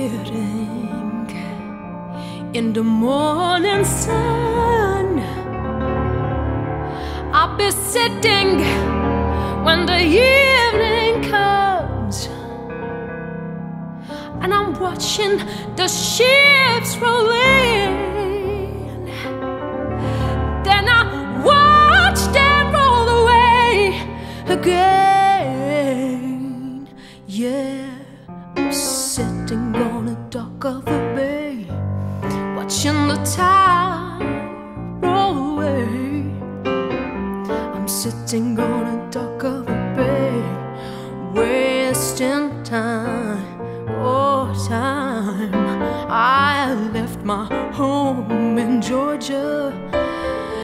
sitting in the morning sun. I'll be sitting when the evening comes, and I'm watching the ships roll in. Then I watch them roll away again. Yeah, I'm sitting on the dock of the bay, watching the tide roll away. I'm sitting on the dock of the bay, wasting time, oh time. I left my home in Georgia